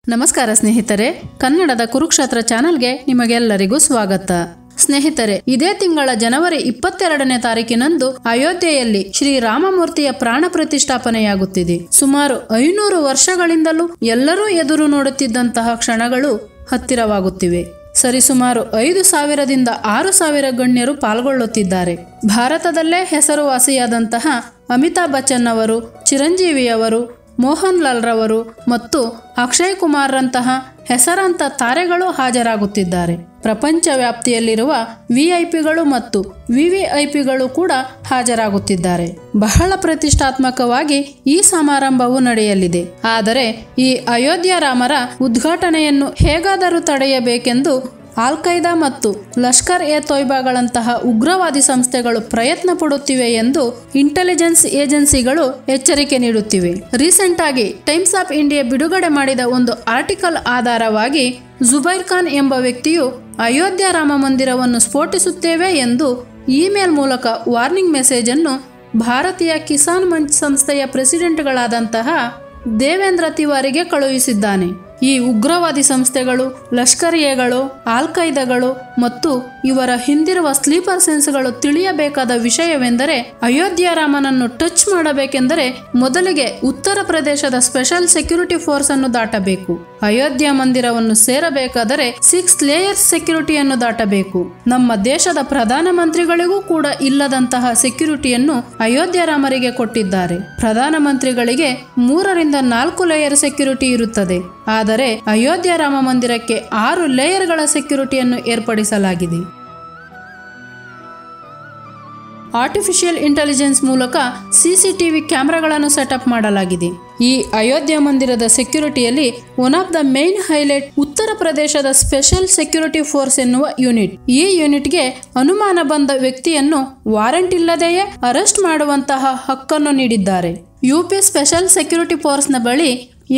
ನಮಸ್ಕಾರ ಸ್ನೇಹಿತರೆ, ಕನ್ನಡದ ಕುರುಕ್ಷೇತ್ರ ಚಾನೆಲ್ಗೆ ನಿಮಗೆಲ್ಲರಿಗೂ ಸ್ವಾಗತ. ಸ್ನೇಹಿತರೆ, ಇದೇ ತಿಂಗಳ ಜನವರಿ 22ನೇ ತಾರೀಕಿನಂದು ಅಯೋಧ್ಯೆಯಲ್ಲಿ ಶ್ರೀರಾಮಮೂರ್ತಿಯ ಪ್ರಾಣ ಪ್ರತಿಷ್ಠಾಪನೆಯಾಗುತ್ತಿದೆ. ಸುಮಾರು 500 ವರ್ಷಗಳಿಂದಲೂ ಎಲ್ಲರೂ ಎದುರು ನೋಡುತ್ತಿದ್ದಂತಹ ಕ್ಷಣಗಳು ಹತ್ತಿರವಾಗುತ್ತಿವೆ. ಸರಿಸುಮಾರು 5,000ದಿಂದ 6,000 ಗಣ್ಯರು ಪಾಲ್ಗೊಳ್ಳುತ್ತಿದ್ದಾರೆ. ಭಾರತದಲ್ಲೇ ಹೆಸರುವಾಸಿಯಾದಂತಹ ಅಮಿತಾಬ್ ಬಚ್ಚನ್ ಅವರು, ಚಿರಂಜೀವಿಯವರು, ಮೋಹನ್ ಲಾಲ್ ರವರು ಮತ್ತು ಅಕ್ಷಯ್ ಕುಮಾರ್ ರಂತಹ ಹೆಸರಾಂತ ತಾರೆಗಳು ಹಾಜರಾಗುತ್ತಿದ್ದಾರೆ. ಪ್ರಪಂಚ ವ್ಯಾಪ್ತಿಯಲ್ಲಿರುವ ವಿಐಪಿಗಳು ಮತ್ತು ವಿವಿಐಪಿಗಳು ಕೂಡ ಹಾಜರಾಗುತ್ತಿದ್ದಾರೆ. ಬಹಳ ಪ್ರತಿಷ್ಠಾತ್ಮಕವಾಗಿ ಈ ಸಮಾರಂಭವು ನಡೆಯಲಿದೆ. ಆದರೆ ಈ ಅಯೋಧ್ಯ ರಾಮರ ಉದ್ಘಾಟನೆಯನ್ನು ಹೇಗಾದರೂ ತಡೆಯಬೇಕೆಂದು ಆಲ್-ಖೈದಾ ಮತ್ತು ಲಷ್ಕರ್ ಎ ತೊಯ್ಬಾಗಳಂತಹ ಉಗ್ರವಾದಿ ಸಂಸ್ಥೆಗಳು ಪ್ರಯತ್ನ ಪಡುತ್ತಿವೆ ಎಂದು ಇಂಟೆಲಿಜೆನ್ಸ್ ಏಜೆನ್ಸಿಗಳು ಎಚ್ಚರಿಕೆ ನೀಡುತ್ತಿವೆ. ರೀಸೆಂಟ್ ಆಗಿ ಟೈಮ್ಸ್ ಆಫ್ ಇಂಡಿಯಾ ಬಿಡುಗಡೆ ಮಾಡಿದ ಒಂದು ಆರ್ಟಿಕಲ್ ಆಧಾರವಾಗಿ ಜುಬೈರ್ ಖಾನ್ ಎಂಬ ವ್ಯಕ್ತಿಯು ಅಯೋಧ್ಯ ರಾಮ ಮಂದಿರವನ್ನು ಸ್ಫೋಟಿಸುತ್ತೇವೆ ಎಂದು ಇಮೇಲ್ ಮೂಲಕ ವಾರ್ನಿಂಗ್ ಮೆಸೇಜ್ ಅನ್ನು ಭಾರತೀಯ ಕಿಸಾನ್ ಮಂಚ್ ಸಂಸ್ಥೆಯ ಪ್ರೆಸಿಡೆಂಟ್ಗಳಾದಂತಹ ದೇವೇಂದ್ರ ತಿವಾರಿಗೆ ಕಳುಹಿಸಿದ್ದಾನೆ. ಈ ಉಗ್ರವಾದಿ ಸಂಸ್ಥೆಗಳು, ಲಷ್ಕರಿಯೆಗಳು, ಆಲ್-ಖೈದಾಗಳು ಮತ್ತು ಇವರ ಹಿಂದಿರುವ ಸ್ಲೀಪರ್ ಸೆನ್ಸ್ಗಳು ತಿಳಿಯಬೇಕಾದ ವಿಷಯವೆಂದರೆ, ಅಯೋಧ್ಯ ರಾಮನನ್ನು ಟಚ್ ಮಾಡಬೇಕೆಂದರೆ ಮೊದಲಿಗೆ ಉತ್ತರ ಪ್ರದೇಶದ ಸ್ಪೆಷಲ್ ಸೆಕ್ಯೂರಿಟಿ ಫೋರ್ಸ್ ಅನ್ನು ದಾಟಬೇಕು. ಅಯೋಧ್ಯ ಮಂದಿರವನ್ನು ಸೇರಬೇಕಾದರೆ 6 ಲೇಯರ್ಸ್ ಸೆಕ್ಯೂರಿಟಿಯನ್ನು ದಾಟಬೇಕು. ನಮ್ಮ ದೇಶದ ಪ್ರಧಾನಮಂತ್ರಿಗಳಿಗೂ ಕೂಡ ಇಲ್ಲದಂತಹ ಸೆಕ್ಯೂರಿಟಿಯನ್ನು ಅಯೋಧ್ಯ ರಾಮರಿಗೆ ಕೊಟ್ಟಿದ್ದಾರೆ. ಪ್ರಧಾನಮಂತ್ರಿಗಳಿಗೆ 3ರಿಂದ 4 ಲೇಯರ್ ಸೆಕ್ಯೂರಿಟಿ ಇರುತ್ತದೆ. ಆದರೆ ಅಯೋಧ್ಯ ರಾಮ ಮಂದಿರಕ್ಕೆ 6 ಲೇಯರ್ಗಳ ಸೆಕ್ಯೂರಿಟಿಯನ್ನು ಏರ್ಪಡಿಸಲಾಗಿದೆ. ಆರ್ಟಿಫಿಷಿಯಲ್ ಇಂಟೆಲಿಜೆನ್ಸ್ ಮೂಲಕ ಸಿಸಿಟಿವಿ ಕ್ಯಾಮೆರಾಗಳನ್ನು ಸೆಟಪ್ ಮಾಡಲಾಗಿದೆ. ಈ ಅಯೋಧ್ಯ ಮಂದಿರದ ಸೆಕ್ಯೂರಿಟಿಯಲ್ಲಿ one of the main highlight ಉತ್ತರ ಪ್ರದೇಶದ ಸ್ಪೆಷಲ್ ಸೆಕ್ಯೂರಿಟಿ ಫೋರ್ಸ್ ಎನ್ನುವ ಯೂನಿಟ್. ಈ ಯೂನಿಟ್ಗೆ ಅನುಮಾನ ಬಂದ ವ್ಯಕ್ತಿಯನ್ನು ವಾರೆಂಟ್ ಇಲ್ಲದೆಯೇ ಅರೆಸ್ಟ್ ಮಾಡುವಂತಹ ಹಕ್ಕನ್ನು ನೀಡಿದ್ದಾರೆ. ಯುಪಿ ಸ್ಪೆಷಲ್ ಸೆಕ್ಯೂರಿಟಿ ಫೋರ್ಸ್ನ ಬಳಿ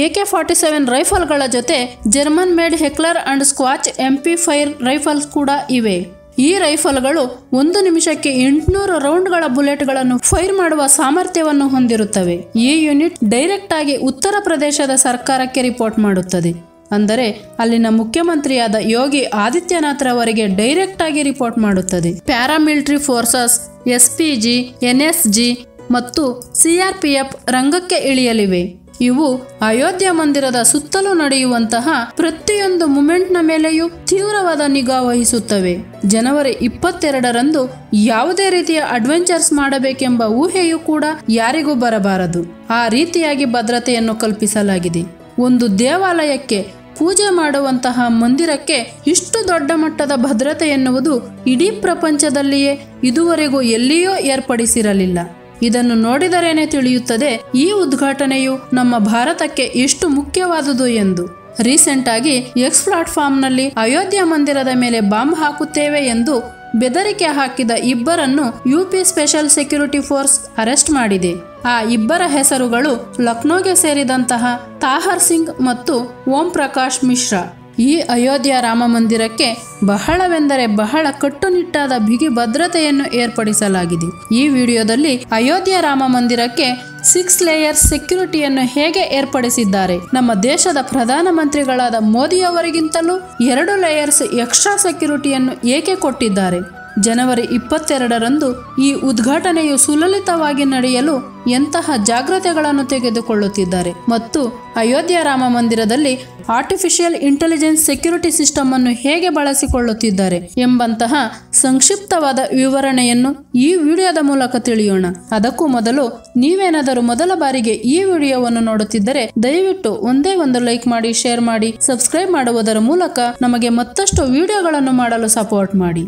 AK-47 ರೈಫಲ್ಗಳ ಜೊತೆ ಜರ್ಮನ್ ಮೇಡ್ ಹೆಕ್ಲರ್ ಅಂಡ್ ಸ್ಕ್ವಾಚ್ MP5 ರೈಫಲ್ಸ್ ಕೂಡ ಇವೆ. ಈ ರೈಫಲ್ಗಳು 1 ನಿಮಿಷಕ್ಕೆ 800 ರೌಂಡ್ಗಳ ಬುಲೆಟ್ಗಳನ್ನು ಫೈರ್ ಮಾಡುವ ಸಾಮರ್ಥ್ಯವನ್ನು ಹೊಂದಿರುತ್ತವೆ. ಈ ಯೂನಿಟ್ ಡೈರೆಕ್ಟ್ ಆಗಿ ಉತ್ತರ ಪ್ರದೇಶದ ಸರ್ಕಾರಕ್ಕೆ ರಿಪೋರ್ಟ್ ಮಾಡುತ್ತದೆ. ಅಂದರೆ ಅಲ್ಲಿನ ಮುಖ್ಯಮಂತ್ರಿಯಾದ ಯೋಗಿ ಆದಿತ್ಯನಾಥ್ ರವರಿಗೆ ಡೈರೆಕ್ಟ್ ಆಗಿ ರಿಪೋರ್ಟ್ ಮಾಡುತ್ತದೆ. ಪ್ಯಾರಾಮಿಲಿಟರಿ ಫೋರ್ಸಸ್, SPG, NSG ಮತ್ತು CRPF ರಂಗಕ್ಕೆ ಇಳಿಯಲಿವೆ. ಇವು ಅಯೋಧ್ಯ ಮಂದಿರದ ಸುತ್ತಲೂ ನಡೆಯುವಂತಹ ಪ್ರತಿಯೊಂದು ಮೂಮೆಂಟ್ನ ಮೇಲೆಯೂ ತೀವ್ರವಾದ ನಿಗಾ ವಹಿಸುತ್ತವೆ. ಜನವರಿ 22ರಂದು ಯಾವುದೇ ರೀತಿಯ ಅಡ್ವೆಂಚರ್ಸ್ ಮಾಡಬೇಕೆಂಬ ಊಹೆಯೂ ಕೂಡ ಯಾರಿಗೂ ಬರಬಾರದು. ಆ ರೀತಿಯಾಗಿ ಭದ್ರತೆಯನ್ನು ಕಲ್ಪಿಸಲಾಗಿದೆ. ಒಂದು ದೇವಾಲಯಕ್ಕೆ ಪೂಜೆ ಮಾಡುವಂತಹ ಮಂದಿರಕ್ಕೆ ಇಷ್ಟು ದೊಡ್ಡ ಮಟ್ಟದ ಭದ್ರತೆ ಎನ್ನುವುದು ಇಡೀ ಪ್ರಪಂಚದಲ್ಲಿಯೇ ಇದುವರೆಗೂ ಎಲ್ಲಿಯೂ ಏರ್ಪಡಿಸಿರಲಿಲ್ಲ. ಇದನ್ನು ನೋಡಿದರೇನೆ ತಿಳಿಯುತ್ತದೆ ಈ ಉದ್ಘಾಟನೆಯು ನಮ್ಮ ಭಾರತಕ್ಕೆ ಎಷ್ಟು ಮುಖ್ಯವಾದುದು ಎಂದು. ರೀಸೆಂಟ್ ಆಗಿ ಎಕ್ಸ್ ಪ್ಲಾಟ್ಫಾರ್ಮ್ನಲ್ಲಿ ಅಯೋಧ್ಯ ಮಂದಿರದ ಮೇಲೆ ಬಾಂಬ್ ಹಾಕುತ್ತೇವೆ ಎಂದು ಬೆದರಿಕೆ ಹಾಕಿದ ಇಬ್ಬರನ್ನು UP special security force arrest ಮಾಡಿದೆ. ಆ ಇಬ್ಬರ ಹೆಸರುಗಳು ಲಕ್ನೋಗೆ ಸೇರಿದಂತಹ ತಾಹರ್ ಸಿಂಗ್ ಮತ್ತು ಓಂ ಪ್ರಕಾಶ್ ಮಿಶ್ರಾ. ಈ ಅಯೋಧ್ಯ ರಾಮ ಮಂದಿರಕ್ಕೆ ಬಹಳವೆಂದರೆ ಬಹಳ ಕಟ್ಟುನಿಟ್ಟಾದ ಬಿಗಿ ಭದ್ರತೆಯನ್ನು ಏರ್ಪಡಿಸಲಾಗಿದೆ. ಈ ವಿಡಿಯೋದಲ್ಲಿ ಅಯೋಧ್ಯ ರಾಮ ಮಂದಿರಕ್ಕೆ 6 ಲೇಯರ್ಸ್ ಸೆಕ್ಯೂರಿಟಿಯನ್ನು ಹೇಗೆ ಏರ್ಪಡಿಸಿದ್ದಾರೆ, ನಮ್ಮ ದೇಶದ ಪ್ರಧಾನಮಂತ್ರಿಗಳಾದ ಮೋದಿಯವರಿಗಿಂತಲೂ 2 ಲೇಯರ್ಸ್ ಎಕ್ಸ್ಟ್ರಾ ಸೆಕ್ಯೂರಿಟಿಯನ್ನು ಏಕೆ ಕೊಟ್ಟಿದ್ದಾರೆ, ಜನವರಿ 22ರಂದು ಈ ಉದ್ಘಾಟನೆಯು ಸುಲಲಿತವಾಗಿ ನಡೆಯಲು ಎಂತಹ ಜಾಗ್ರತೆಗಳನ್ನು ತೆಗೆದುಕೊಳ್ಳುತ್ತಿದ್ದಾರೆ ಮತ್ತು ಅಯೋಧ್ಯ ರಾಮ ಮಂದಿರದಲ್ಲಿ ಆರ್ಟಿಫಿಷಿಯಲ್ ಇಂಟೆಲಿಜೆನ್ಸ್ ಸೆಕ್ಯೂರಿಟಿ ಸಿಸ್ಟಮ್ ಅನ್ನು ಹೇಗೆ ಬಳಸಿಕೊಳ್ಳುತ್ತಿದ್ದಾರೆ ಎಂಬಂತಹ ಸಂಕ್ಷಿಪ್ತವಾದ ವಿವರಣೆಯನ್ನು ಈ ವಿಡಿಯೋದ ಮೂಲಕ ತಿಳಿಯೋಣ. ಅದಕ್ಕೂ ಮೊದಲು ನೀವೇನಾದರೂ ಮೊದಲ ಬಾರಿಗೆ ಈ ವಿಡಿಯೋವನ್ನು ನೋಡುತ್ತಿದ್ದರೆ ದಯವಿಟ್ಟು ಒಂದೇ ಒಂದು ಲೈಕ್ ಮಾಡಿ, ಶೇರ್ ಮಾಡಿ, ಸಬ್ಸ್ಕ್ರೈಬ್ ಮಾಡುವುದರ ಮೂಲಕ ನಮಗೆ ಮತ್ತಷ್ಟು ವಿಡಿಯೋಗಳನ್ನು ಮಾಡಲು ಸಪೋರ್ಟ್ ಮಾಡಿ.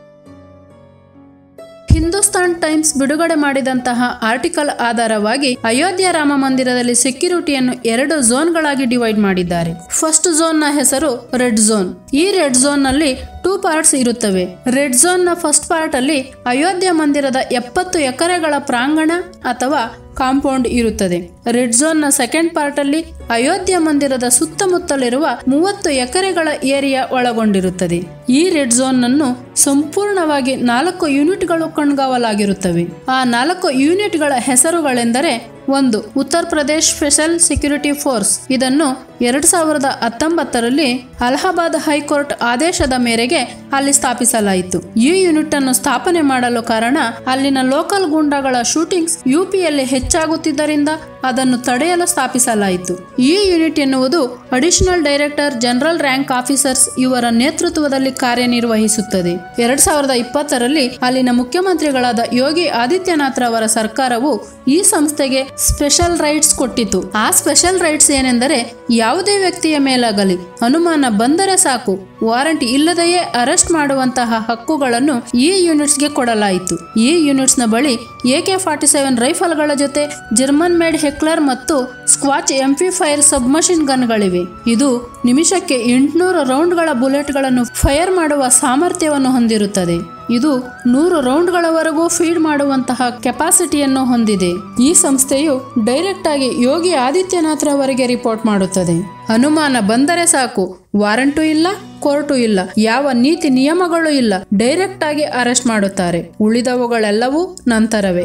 ಹಿಂದೂಸ್ತಾನ್ ಟೈಮ್ಸ್ ಬಿಡುಗಡೆ ಮಾಡಿದಂತಹ ಆರ್ಟಿಕಲ್ ಆಧಾರವಾಗಿ ಅಯೋಧ್ಯ ರಾಮ ಮಂದಿರದಲ್ಲಿ ಸೆಕ್ಯೂರಿಟಿಯನ್ನು 2 ಝೋನ್ಗಳಾಗಿ ಡಿವೈಡ್ ಮಾಡಿದ್ದಾರೆ. ಫಸ್ಟ್ ಝೋನ್ನ ಹೆಸರು ರೆಡ್ ಝೋನ್. ಈ ರೆಡ್ ಝೋನ್ ನಲ್ಲಿ 2 ಪಾರ್ಟ್ಸ್ ಇರುತ್ತವೆ. ರೆಡ್ ಝೋನ್ ನ ಫಸ್ಟ್ ಪಾರ್ಟ್ ಅಲ್ಲಿ ಅಯೋಧ್ಯ ಮಂದಿರದ 70 ಎಕರೆಗಳ ಪ್ರಾಂಗಣ ಅಥವಾ ಕಾಂಪೌಂಡ್ ಇರುತ್ತದೆ. ರೆಡ್ ಝೋನ್ ನ ಸೆಕೆಂಡ್ ಪಾರ್ಟ್ ಅಲ್ಲಿ ಅಯೋಧ್ಯ ಮಂದಿರದ ಸುತ್ತಮುತ್ತಲಿರುವ 30 ಎಕರೆಗಳ ಏರಿಯಾ ಒಳಗೊಂಡಿರುತ್ತದೆ. ಈ ರೆಡ್ ಝೋನ್ ಅನ್ನು ಸಂಪೂರ್ಣವಾಗಿ 4 ಯೂನಿಟ್ಗಳು ಕಣ್ಗಾವಲಾಗಿರುತ್ತವೆ. ಆ 4 ಯೂನಿಟ್ಗಳ ಹೆಸರುಗಳೆಂದರೆ ಒಂದು Uttar Pradesh special security force. ಇದನ್ನು 2019ರಲ್ಲಿ ಅಲಹಾಬಾದ್ ಹೈಕೋರ್ಟ್ ಆದೇಶದ ಮೇರೆಗೆ ಅಲ್ಲಿ ಸ್ಥಾಪಿಸಲಾಯಿತು. ಈ ಯೂನಿಟ್ ಅನ್ನು ಸ್ಥಾಪನೆ ಮಾಡಲು ಕಾರಣ ಅಲ್ಲಿನ ಲೋಕಲ್ ಗೂಂಡಾಗಳ ಶೂಟಿಂಗ್ಸ್ ಯುಪಿಯಲ್ಲಿ ಹೆಚ್ಚಾಗುತ್ತಿದ್ದರಿಂದ ಅದನ್ನು ತಡೆಯಲು ಸ್ಥಾಪಿಸಲಾಯಿತು. ಈ ಯೂನಿಟ್ ಎನ್ನುವುದು additional director general rank officers ಇವರ ನೇತೃತ್ವದಲ್ಲಿ ಕಾರ್ಯನಿರ್ವಹಿಸುತ್ತದೆ. 2020ರಲ್ಲಿ ಅಲ್ಲಿನ ಮುಖ್ಯಮಂತ್ರಿಗಳಾದ ಯೋಗಿ ಆದಿತ್ಯನಾಥ್ ರವರ ಸರ್ಕಾರವು ಈ ಸಂಸ್ಥೆಗೆ ಸ್ಪೆಷಲ್ ರೈಟ್ಸ್ ಕೊಟ್ಟಿತು. ಆ ಸ್ಪೆಷಲ್ ರೈಟ್ಸ್ ಏನೆಂದರೆ, ಯಾವುದೇ ವ್ಯಕ್ತಿಯ ಮೇಲಾಗಲಿ ಅನುಮಾನ ಬಂದರೆ ಸಾಕು ವಾರಂಟ್ ಇಲ್ಲದೆಯೇ ಅರೆಸ್ಟ್ ಮಾಡುವಂತಹ ಹಕ್ಕುಗಳನ್ನು ಈ ಯೂನಿಟ್ಸ್ಗೆ ಕೊಡಲಾಯಿತು. ಈ ಯೂನಿಟ್ಸ್ ನ ಬಳಿ AK-47 ರೈಫಲ್ಗಳ ಜೊತೆ ಜರ್ಮನ್ ಮೇಡ್ ಹೆಕ್ಲರ್ ಮತ್ತು ಸ್ಕ್ವಾಚ್ MP5 ಸಬ್ಮಷಿನ್ ಗನ್ಗಳಿವೆ. ಇದು ನಿಮಿಷಕ್ಕೆ 800 ರೌಂಡ್ಗಳ ಬುಲೆಟ್ಗಳನ್ನು ಫೈರ್ ಮಾಡುವ ಸಾಮರ್ಥ್ಯವನ್ನು ಹೊಂದಿರುತ್ತದೆ. ಇದು 100 ರೌಂಡ್ಗಳವರೆಗೂ ಫೀಡ್ ಮಾಡುವಂತಹ ಕೆಪಾಸಿಟಿಯನ್ನು ಹೊಂದಿದೆ. ಈ ಸಂಸ್ಥೆಯು ಡೈರೆಕ್ಟ್ ಆಗಿ ಯೋಗಿ ಆದಿತ್ಯನಾಥ್ ರವರಿಗೆ ರಿಪೋರ್ಟ್ ಮಾಡುತ್ತದೆ. ಅನುಮಾನ ಬಂದರೆ ಸಾಕು, ವಾರಂಟು ಇಲ್ಲ, ಕೋರ್ಟು ಇಲ್ಲ, ಯಾವ ನೀತಿ ನಿಯಮಗಳು ಇಲ್ಲ, ಡೈರೆಕ್ಟ್ ಆಗಿ ಅರೆಸ್ಟ್ ಮಾಡುತ್ತಾರೆ. ಉಳಿದವುಗಳೆಲ್ಲವೂ ನಂತರವೇ.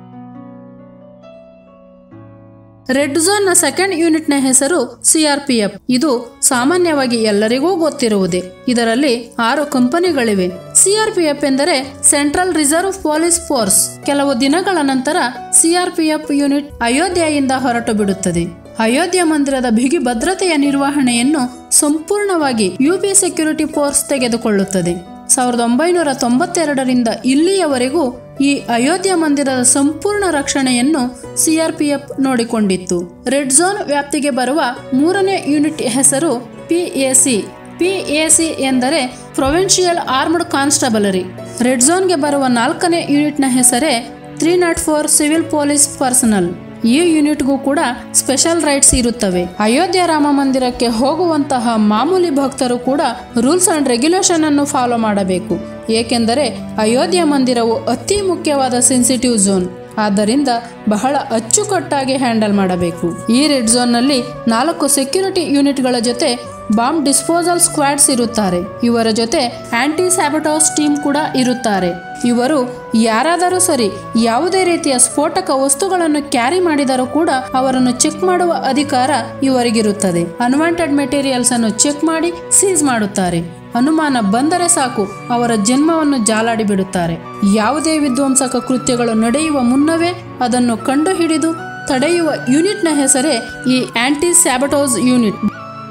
ರೆಡ್ ಝೋನ್ ನ ಸೆಕೆಂಡ್ ಯೂನಿಟ್ ನ ಹೆಸರು CRPF. ಇದು ಸಾಮಾನ್ಯವಾಗಿ ಎಲ್ಲರಿಗೂ ಗೊತ್ತಿರುವುದೇ. ಇದರಲ್ಲಿ 6 ಕಂಪನಿಗಳಿವೆ. CRPF ಎಂದರೆ ಸೆಂಟ್ರಲ್ ರಿಸರ್ವ್ ಪೊಲೀಸ್ ಫೋರ್ಸ್. ಕೆಲವು ದಿನಗಳ ನಂತರ CRPF ಯೂನಿಟ್ ಅಯೋಧ್ಯೆಯಿಂದ ಹೊರಟು ಬಿಡುತ್ತದೆ. ಅಯೋಧ್ಯ ಮಂದಿರದ ಬಿಗಿ ಭದ್ರತೆಯ ನಿರ್ವಹಣೆಯನ್ನು ಸಂಪೂರ್ಣವಾಗಿ UP ಸೆಕ್ಯೂರಿಟಿ ಫೋರ್ಸ್ ತೆಗೆದುಕೊಳ್ಳುತ್ತದೆ. 1992ರಿಂದ ಇಲ್ಲಿಯವರೆಗೂ ಈ ಅಯೋಧ್ಯ ಮಂದಿರದ ಸಂಪೂರ್ಣ ರಕ್ಷಣೆಯನ್ನು CRPF ನೋಡಿಕೊಂಡಿತ್ತು. ರೆಡ್ ಝೋನ್ ವ್ಯಾಪ್ತಿಗೆ ಬರುವ 3ನೇ ಯೂನಿಟ್ ಹೆಸರು PAC. PAC ಎಂದರೆ ಪ್ರೊವಿನ್ಷಿಯಲ್ ಆರ್ಮ್ಡ್ ಕಾನ್ಸ್ಟೇಬಲರಿ. ರೆಡ್ ಝೋನ್ಗೆ ಬರುವ 4ನೇ ಯೂನಿಟ್ನ ಹೆಸರೇ 304 ಸಿವಿಲ್ ಪೊಲೀಸ್ ಪರ್ಸನಲ್. ಈ ಯೂನಿಟ್ಗೂ ಕೂಡ ಸ್ಪೆಷಲ್ ರೈಟ್ಸ್ ಇರುತ್ತವೆ. ಅಯೋಧ್ಯ ರಾಮ ಮಂದಿರಕ್ಕೆ ಹೋಗುವಂತಹ ಮಾಮೂಲಿ ಭಕ್ತರು ಕೂಡ ರೂಲ್ಸ್ ಅಂಡ್ ರೆಗ್ಯುಲೇಷನ್ ಅನ್ನು ಫಾಲೋ ಮಾಡಬೇಕು. ಏಕೆಂದರೆ ಅಯೋಧ್ಯ ಮಂದಿರವು ಅತಿ ಮುಖ್ಯವಾದ ಸೆನ್ಸಿಟಿವ್ ಝೋನ್. ಆದ್ದರಿಂದ ಬಹಳ ಅಚ್ಚುಕಟ್ಟಾಗಿ ಹ್ಯಾಂಡಲ್ ಮಾಡಬೇಕು. ಈ ರೆಡ್ ಝೋನ್ ನಲ್ಲಿ 4 ಸೆಕ್ಯೂರಿಟಿ ಯೂನಿಟ್ಗಳ ಜೊತೆ ಬಾಂಬ್ ಡಿಸ್ಪೋಸಲ್ ಸ್ಕ್ವಾಡ್ಸ್ ಇರುತ್ತಾರೆ. ಇವರ ಜೊತೆ ಆಂಟಿ ಸ್ಯಾಬಟಾಜ್ ಟೀಮ್ ಕೂಡ ಇರುತ್ತಾರೆ. ಇವರು ಯಾರಾದರೂ ಸರಿ ಯಾವುದೇ ರೀತಿಯ ಸ್ಫೋಟಕ ವಸ್ತುಗಳನ್ನು ಕ್ಯಾರಿ ಮಾಡಿದರೂ ಕೂಡ ಅವರನ್ನು ಚೆಕ್ ಮಾಡುವ ಅಧಿಕಾರ ಇವರಿಗಿರುತ್ತದೆ. ಅನ್ವಾಂಟೆಡ್ ಮೆಟೀರಿಯಲ್ಸ್ ಅನ್ನು ಚೆಕ್ ಮಾಡಿ ಸೀಸ್ ಮಾಡುತ್ತಾರೆ. ಅನುಮಾನ ಬಂದರೆ ಸಾಕು ಅವರ ಜನ್ಮವನ್ನು ಜಾಲಾಡಿ ಬಿಡುತ್ತಾರೆ. ಯಾವುದೇ ವಿಧ್ವಂಸಕ ಕೃತ್ಯಗಳು ನಡೆಯುವ ಮುನ್ನವೇ ಅದನ್ನು ಕಂಡುಹಿಡಿದು ತಡೆಯುವ ಯೂನಿಟ್ನ ಹೆಸರೇ ಈ ಆಂಟಿ ಸ್ಯಾಬಟಾಜ್ ಯೂನಿಟ್.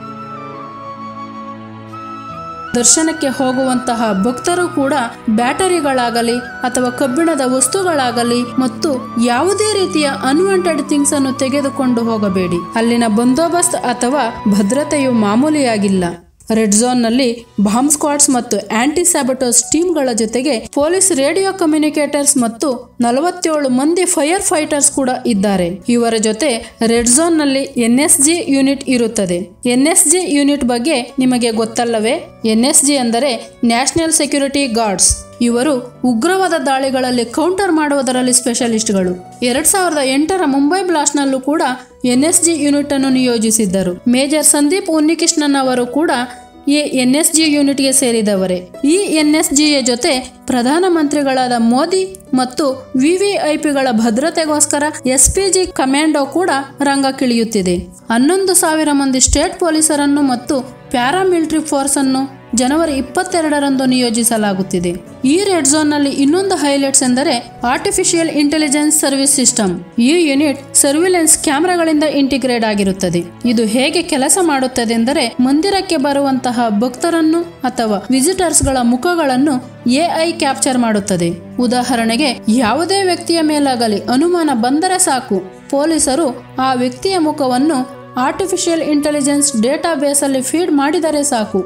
ದರ್ಶನಕ್ಕೆ ಹೋಗುವಂತಹ ಭಕ್ತರು ಕೂಡ ಬ್ಯಾಟರಿಗಳಾಗಲಿ ಅಥವಾ ಕಬ್ಬಿಣದ ವಸ್ತುಗಳಾಗಲಿ ಮತ್ತು ಯಾವುದೇ ರೀತಿಯ ಅನ್ವಾಂಟೆಡ್ ಥಿಂಗ್ಸ್ ಅನ್ನು ತೆಗೆದುಕೊಂಡು ಹೋಗಬೇಡಿ. ಅಲ್ಲಿನ ಬಂದೋಬಸ್ತ್ ಅಥವಾ ಭದ್ರತೆಯು ಮಾಮೂಲಿಯಾಗಿಲ್ಲ. ರೆಡ್ ಝೋನ್ ನಲ್ಲಿ ಬಾಂಬ್ ಸ್ಕ್ವಾಡ್ಸ್ ಮತ್ತು ಆಂಟಿ ಸ್ಯಾಬಟಾಜ್ ಟೀಮ್ಗಳ ಜೊತೆಗೆ ಪೊಲೀಸ್ ರೇಡಿಯೋ ಕಮ್ಯುನಿಕೇಟರ್ಸ್ ಮತ್ತು 47 ಮಂದಿ ಫೈರ್ ಫೈಟರ್ಸ್ ಕೂಡ ಇದ್ದಾರೆ. ಇವರ ಜೊತೆ ರೆಡ್ ಝೋನ್ ನಲ್ಲಿ NSG ಯೂನಿಟ್ ಇರುತ್ತದೆ. NSG ಯೂನಿಟ್ ಬಗ್ಗೆ ನಿಮಗೆ ಗೊತ್ತಲ್ಲವೇ? NSG ಅಂದರೆ ನ್ಯಾಷನಲ್ ಸೆಕ್ಯೂರಿಟಿ ಗಾರ್ಡ್ಸ್. ಇವರು ಉಗ್ರವಾದ ದಾಳಿಗಳಲ್ಲಿ ಕೌಂಟರ್ ಮಾಡುವುದರಲ್ಲಿ ಸ್ಪೆಷಲಿಸ್ಟ್ಗಳು. 2008ರ ಮುಂಬೈ ಬ್ಲಾಸ್ಟ್ ನಲ್ಲೂ ಕೂಡ NSG ಯೂನಿಟ್ ಅನ್ನು ನಿಯೋಜಿಸಿದ್ದರು. ಮೇಜರ್ ಸಂದೀಪ್ ಉನ್ನಿಕೃಷ್ಣನ್ ಅವರು ಕೂಡ ಈ NSG ಯೂನಿಟ್ಗೆ ಸೇರಿದವರೇ. ಈ NSGಯ ಜೊತೆ ಪ್ರಧಾನಮಂತ್ರಿಗಳಾದ ಮೋದಿ ಮತ್ತು VVIPಗಳ ಭದ್ರತೆಗೋಸ್ಕರ SPG ಕಮಾಂಡೋ ಕೂಡ ರಂಗಕ್ಕಿಳಿಯುತ್ತಿದೆ. 11,000 ಮಂದಿ ಸ್ಟೇಟ್ ಪೊಲೀಸರನ್ನು ಮತ್ತು ಪ್ಯಾರಾಮಿಲಿಟರಿ ಫೋರ್ಸ್ ಅನ್ನು ಜನವರಿ 22ರಂದು ನಿಯೋಜಿಸಲಾಗುತ್ತಿದೆ. ಈ ರೆಡ್ ಝೋನ್ ನಲ್ಲಿ ಇನ್ನೊಂದು ಹೈಲೈಟ್ಸ್ ಎಂದರೆ ಆರ್ಟಿಫಿಷಿಯಲ್ ಇಂಟೆಲಿಜೆನ್ಸ್ ಸರ್ವಿಸ್ ಸಿಸ್ಟಮ್. ಈ ಯೂನಿಟ್ ಸರ್ವಿಲೆನ್ಸ್ ಕ್ಯಾಮೆರಾಗಳಿಂದ ಇಂಟಿಗ್ರೇಟ್ ಆಗಿರುತ್ತದೆ. ಇದು ಹೇಗೆ ಕೆಲಸ ಮಾಡುತ್ತದೆ ಎಂದರೆ ಮಂದಿರಕ್ಕೆ ಬರುವಂತಹ ಭಕ್ತರನ್ನು ಅಥವಾ ವಿಸಿಟರ್ಸ್ ಗಳ ಮುಖಗಳನ್ನು AI ಕ್ಯಾಪ್ಚರ್ ಮಾಡುತ್ತದೆ. ಉದಾಹರಣೆಗೆ ಯಾವುದೇ ವ್ಯಕ್ತಿಯ ಮೇಲಾಗಲಿ ಅನುಮಾನ ಬಂದರೆ ಸಾಕು, ಪೊಲೀಸರು ಆ ವ್ಯಕ್ತಿಯ ಮುಖವನ್ನು ಆರ್ಟಿಫಿಷಿಯಲ್ ಇಂಟೆಲಿಜೆನ್ಸ್ ಡೇಟಾ ಬೇಸ್ ಅಲ್ಲಿ ಫೀಡ್ ಮಾಡಿದರೆ ಸಾಕು.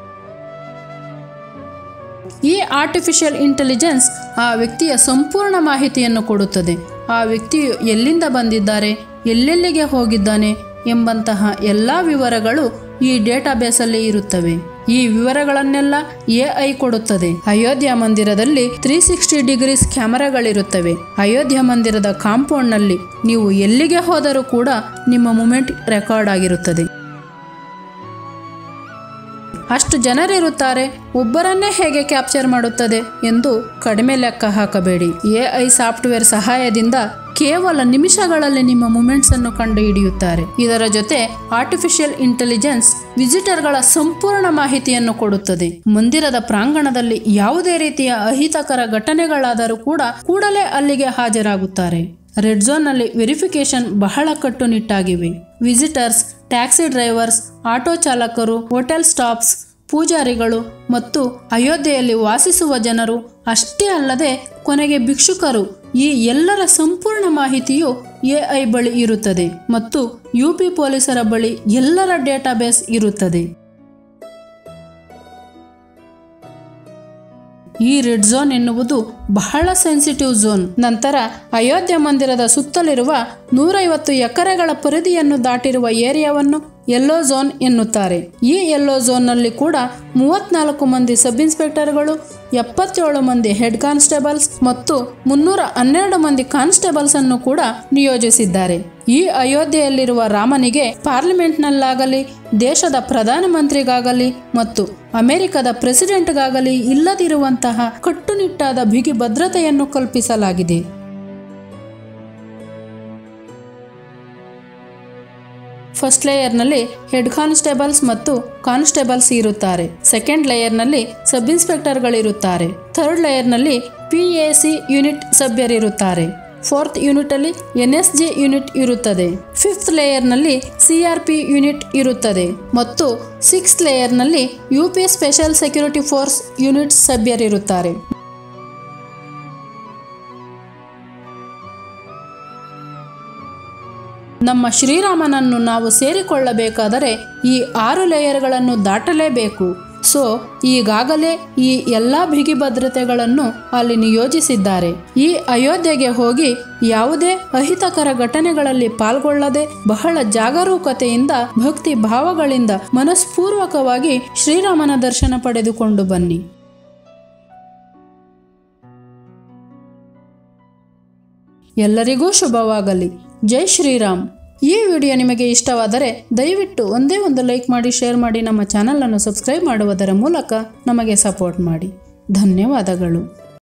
ಈ ಆರ್ಟಿಫಿಷಿಯಲ್ ಇಂಟೆಲಿಜೆನ್ಸ್ ಆ ವ್ಯಕ್ತಿಯ ಸಂಪೂರ್ಣ ಮಾಹಿತಿಯನ್ನು ಕೊಡುತ್ತದೆ. ಆ ವ್ಯಕ್ತಿಯು ಎಲ್ಲಿಂದ ಬಂದಿದ್ದಾರೆ, ಎಲ್ಲೆಲ್ಲಿಗೆ ಹೋಗಿದ್ದಾನೆ ಎಂಬಂತಹ ಎಲ್ಲಾ ವಿವರಗಳು ಈ ಡೇಟಾಬೇಸ್ ಅಲ್ಲಿ ಇರುತ್ತವೆ. ಈ ವಿವರಗಳನ್ನೆಲ್ಲ AI ಕೊಡುತ್ತದೆ. ಅಯೋಧ್ಯ ಮಂದಿರದಲ್ಲಿ 360 ಡಿಗ್ರೀಸ್ ಕ್ಯಾಮೆರಾಗಳಿರುತ್ತವೆ. ಅಯೋಧ್ಯ ಮಂದಿರದ ಕಾಂಪೌಂಡ್ ನಲ್ಲಿ ನೀವು ಎಲ್ಲಿಗೆ ಹೋದರೂ ಕೂಡ ನಿಮ್ಮ ಮೂಮೆಂಟ್ ರೆಕಾರ್ಡ್ ಆಗಿರುತ್ತದೆ. ಅಷ್ಟು ಜನರಿರುತ್ತಾರೆ, ಒಬ್ಬರನ್ನೇ ಹೇಗೆ ಕ್ಯಾಪ್ಚರ್ ಮಾಡುತ್ತದೆ ಎಂದು ಕಡಿಮೆ ಲೆಕ್ಕ ಹಾಕಬೇಡಿ. AI ಸಾಫ್ಟ್ವೇರ್ ಸಹಾಯದಿಂದ ಕೇವಲ ನಿಮಿಷಗಳಲ್ಲಿ ನಿಮ್ಮ ಮೂಮೆಂಟ್ಸ್ ಅನ್ನು ಕಂಡುಹಿಡಿಯುತ್ತಾರೆ. ಇದರ ಜೊತೆ ಆರ್ಟಿಫಿಷಿಯಲ್ ಇಂಟೆಲಿಜೆನ್ಸ್ ವಿಸಿಟರ್ಗಳ ಸಂಪೂರ್ಣ ಮಾಹಿತಿಯನ್ನು ಕೊಡುತ್ತದೆ. ಮಂದಿರದ ಪ್ರಾಂಗಣದಲ್ಲಿ ಯಾವುದೇ ರೀತಿಯ ಅಹಿತಕರ ಘಟನೆಗಳಾದರೂ ಕೂಡ ಕೂಡಲೇ ಅಲ್ಲಿಗೆ ಹಾಜರಾಗುತ್ತಾರೆ. ರೆಡ್ ಝೋನ್ ನಲ್ಲಿ ವೆರಿಫಿಕೇಶನ್ ಬಹಳ ಕಟ್ಟುನಿಟ್ಟಾಗಿವೆ. ವಿಸಿಟರ್ಸ್, ಟ್ಯಾಕ್ಸಿ ಡ್ರೈವರ್ಸ್, ಆಟೋ ಚಾಲಕರು, ಹೋಟೆಲ್ ಸ್ಟಾಫ್ಸ್, ಪೂಜಾರಿಗಳು ಮತ್ತು ಅಯೋಧ್ಯೆಯಲ್ಲಿ ವಾಸಿಸುವ ಜನರು ಅಷ್ಟೇ ಅಲ್ಲದೆ ಕೊನೆಗೆ ಭಿಕ್ಷುಕರು, ಈ ಎಲ್ಲರ ಸಂಪೂರ್ಣ ಮಾಹಿತಿಯು AI ಬಳಿ ಇರುತ್ತದೆ ಮತ್ತು UP ಪೊಲೀಸರ ಬಳಿ ಎಲ್ಲರ ಡೇಟಾಬೇಸ್ ಇರುತ್ತದೆ. ಈ ರೆಡ್ ಝೋನ್ ಎನ್ನುವುದು ಬಹಳ ಸೆನ್ಸಿಟಿವ್ ಝೋನ್. ನಂತರ ಅಯೋಧ್ಯೆ ಮಂದಿರದ ಸುತ್ತಲಿರುವ 150 ಎಕರೆಗಳ ಪರಿಧಿಯನ್ನು ದಾಟಿರುವ ಏರಿಯಾವನ್ನು ಯೆಲ್ಲೋ ಝೋನ್ ಎನ್ನುತ್ತಾರೆ. ಈ ಯೆಲ್ಲೋ ಝೋನ್ ನಲ್ಲಿ ಕೂಡ 34 ಮಂದಿ ಸಬ್ ಇನ್ಸ್ಪೆಕ್ಟರ್ಗಳು, 77 ಮಂದಿ ಹೆಡ್ ಕಾನ್ಸ್ಟೇಬಲ್ಸ್ ಮತ್ತು 312 ಮಂದಿ ಕಾನ್ಸ್ಟೇಬಲ್ಸ್ ಅನ್ನು ಕೂಡ ನಿಯೋಜಿಸಿದ್ದಾರೆ. ಈ ಅಯೋಧ್ಯೆಯಲ್ಲಿರುವ ರಾಮನಿಗೆ ಪಾರ್ಲಿಮೆಂಟ್ನಲ್ಲಾಗಲಿ, ದೇಶದ ಪ್ರಧಾನಮಂತ್ರಿಗಾಗಲಿ ಮತ್ತು ಅಮೆರಿಕದ ಪ್ರೆಸಿಡೆಂಟ್ಗಾಗಲಿ ಇಲ್ಲದಿರುವಂತಹ ಕಟ್ಟುನಿಟ್ಟಾದ ಬಿಗಿ ಭದ್ರತೆಯನ್ನು ಕಲ್ಪಿಸಲಾಗಿದೆ. ಫಸ್ಟ್ ಲೇಯರ್ನಲ್ಲಿ ಹೆಡ್ ಕಾನ್ಸ್ಟೇಬಲ್ಸ್ ಮತ್ತು ಕಾನ್ಸ್ಟೇಬಲ್ಸ್ ಇರುತ್ತಾರೆ. ಸೆಕೆಂಡ್ ಲೇಯರ್ನಲ್ಲಿ ಸಬ್ ಇನ್ಸ್ಪೆಕ್ಟರ್ಗಳಿರುತ್ತಾರೆ. ಥರ್ಡ್ ಲೇಯರ್ನಲ್ಲಿ PAC ಯೂನಿಟ್ ಸಭ್ಯರಿರುತ್ತಾರೆ. ಫೋರ್ತ್ ಯೂನಿಟ್ ಅಲ್ಲಿ NSG ಯೂನಿಟ್ ಇರುತ್ತದೆ. ಫಿಫ್ತ್ ಲೇಯರ್ನಲ್ಲಿ CRP ಯೂನಿಟ್ ಇರುತ್ತದೆ ಮತ್ತು ಸಿಕ್ಸ್ತ್ ಲೇಯರ್ನಲ್ಲಿ UP special security force unit ಸಭ್ಯರಿರುತ್ತಾರೆ. ನಮ್ಮ ಶ್ರೀರಾಮನನ್ನು ನಾವು ಸೇರಿಕೊಳ್ಳಬೇಕಾದರೆ ಈ 6 ಲೇಯರ್ಗಳನ್ನು ದಾಟಲೇಬೇಕು. ಸೊ ಈಗಾಗಲೇ ಈ ಎಲ್ಲ ಬಿಗಿ ಭದ್ರತೆಗಳನ್ನು ಅಲ್ಲಿ ನಿಯೋಜಿಸಿದ್ದಾರೆ. ಈ ಅಯೋಧ್ಯೆಗೆ ಹೋಗಿ ಯಾವುದೇ ಅಹಿತಕರ ಘಟನೆಗಳಲ್ಲಿ ಪಾಲ್ಗೊಳ್ಳದೆ ಬಹಳ ಜಾಗರೂಕತೆಯಿಂದ, ಭಕ್ತಿ ಭಾವಗಳಿಂದ ಮನಸ್ಪೂರ್ವಕವಾಗಿ ಶ್ರೀರಾಮನ ದರ್ಶನ ಪಡೆದುಕೊಂಡು ಬನ್ನಿ. ಎಲ್ಲರಿಗೂ ಶುಭವಾಗಲಿ. ಜೈ ಶ್ರೀರಾಮ್. ಈ ವಿಡಿಯೋ ನಿಮಗೆ ಇಷ್ಟವಾದರೆ ದಯವಿಟ್ಟು ಒಂದೇ ಒಂದು ಲೈಕ್ ಮಾಡಿ, ಶೇರ್ ಮಾಡಿ, ನಮ್ಮ ಚಾನಲನ್ನು ಸಬ್ಸ್ಕ್ರೈಬ್ ಮಾಡುವುದರ ಮೂಲಕ ನಮಗೆ ಸಪೋರ್ಟ್ ಮಾಡಿ. ಧನ್ಯವಾದಗಳು.